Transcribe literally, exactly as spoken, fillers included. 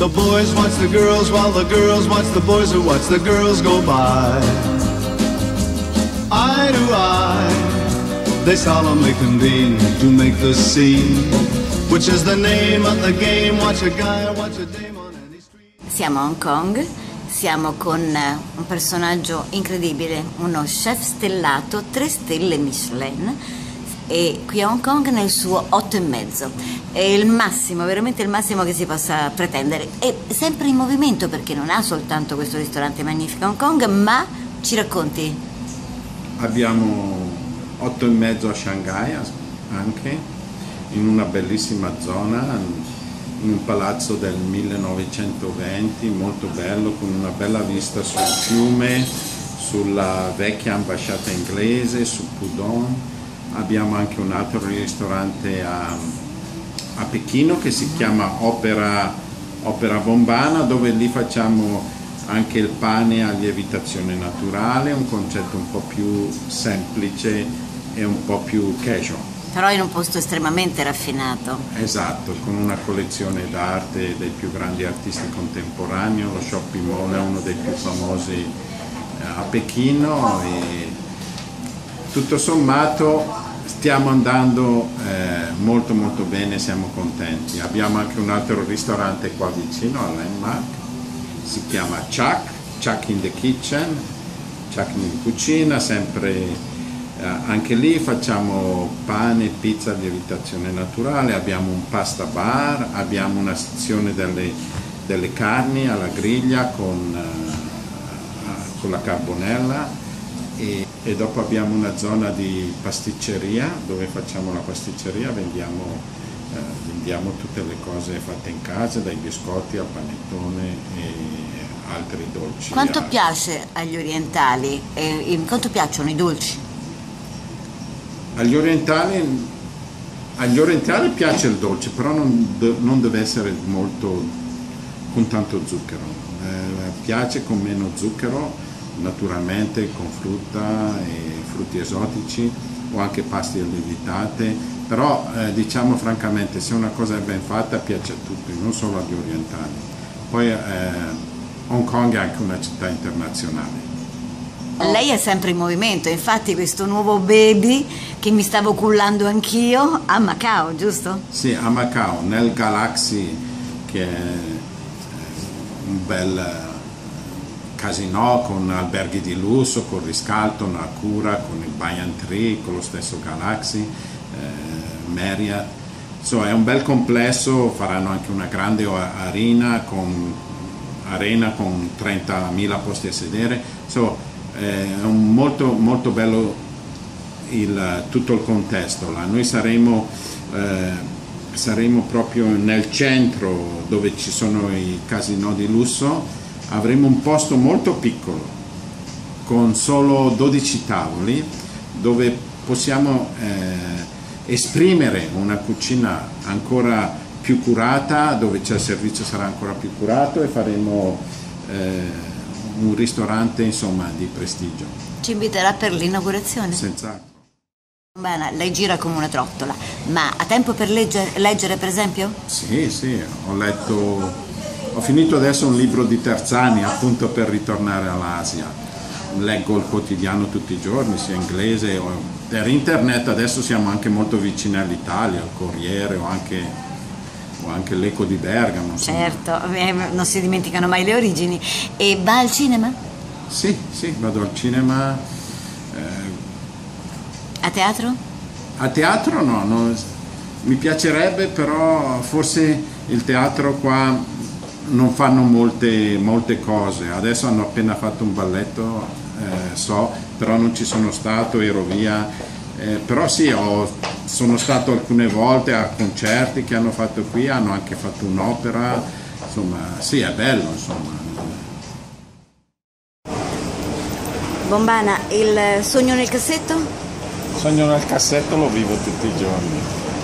The boys watch the girls while the girls watch the boys who watch the girls go by. Eye to eye, they solemnly convene to make the scene, which is the name of the game. Watch a guy, watch a dame on any street. Siamo a Hong Kong, siamo con un personaggio incredibile, uno chef stellato, tre stelle Michelin, e qui a Hong Kong nel suo otto e mezzo. È il massimo, veramente il massimo che si possa pretendere. È sempre in movimento perché non ha soltanto questo ristorante magnifico a Hong Kong, ma ci racconti? Abbiamo otto e mezzo a Shanghai anche, in una bellissima zona, in un palazzo del millenovecentoventi, molto bello, con una bella vista sul fiume, sulla vecchia ambasciata inglese, su Pudong. Abbiamo anche un altro ristorante a, a Pechino che si chiama Opera, Opera Bombana, dove lì facciamo anche il pane a lievitazione naturale, un concetto un po' più semplice e un po' più casual. Però in un posto estremamente raffinato. Esatto, con una collezione d'arte dei più grandi artisti contemporanei. Lo Shopping Mall è uno dei più famosi a Pechino e tutto sommato stiamo andando eh, molto molto bene, siamo contenti. Abbiamo anche un altro ristorante qua vicino a Landmark, si chiama Chuck, Chuck in the Kitchen, Chuck in cucina, sempre eh, anche lì facciamo pane, pizza a lievitazione naturale, abbiamo un pasta bar, abbiamo una sezione delle, delle carni alla griglia con, eh, con la carbonella. E, e dopo abbiamo una zona di pasticceria dove facciamo la pasticceria, vendiamo, eh, vendiamo tutte le cose fatte in casa, dai biscotti al panettone e altri dolci. Quanto piace agli orientali? E, quanto piacciono i dolci? Agli orientali, agli orientali piace il dolce, però non, non deve essere molto con tanto zucchero, eh, piace con meno zucchero, naturalmente con frutta e frutti esotici o anche pasti lievitate, però eh, diciamo francamente, se una cosa è ben fatta piace a tutti, non solo agli orientali. Poi eh, Hong Kong è anche una città internazionale. Lei è sempre in movimento, infatti questo nuovo baby che mi stavo cullando anch'io a Macao, giusto? Sì, a Macao, nel Galaxy, che è un bel casino con alberghi di lusso, con Ritz-Carlton, Acura, con il Banyan Tree, con lo stesso Galaxy, eh, Marriott. Insomma, è un bel complesso, faranno anche una grande arena con, arena con trentamila posti a sedere. Insomma, eh, è un molto, molto bello il, tutto il contesto là. Noi saremo, eh, saremo proprio nel centro dove ci sono i casinò di lusso. Avremo un posto molto piccolo con solo dodici tavoli dove possiamo eh, esprimere una cucina ancora più curata, dove il servizio sarà ancora più curato e faremo eh, un ristorante insomma di prestigio. Ci inviterà per l'inaugurazione? Senz'altro. Bene, lei gira come una trottola, ma ha tempo per legge, leggere per esempio? Sì, sì, ho letto... Ho finito adesso un libro di Terzani appunto per ritornare all'Asia. Leggo il quotidiano tutti i giorni, sia inglese o per internet. Adesso siamo anche molto vicini all'Italia, al Corriere o anche, o anche l'Eco di Bergamo. Insomma. Certo, non si dimenticano mai le origini. E va al cinema? Sì, sì, vado al cinema. Eh, a teatro? A teatro no, no, mi piacerebbe, però forse il teatro qua non fanno molte, molte cose. Adesso hanno appena fatto un balletto, eh, so, però non ci sono stato, ero via. Eh, però sì, ho, sono stato alcune volte a concerti che hanno fatto qui, hanno anche fatto un'opera, insomma, sì, è bello, insomma. Bombana, il sogno nel cassetto? Il sogno nel cassetto lo vivo tutti i giorni.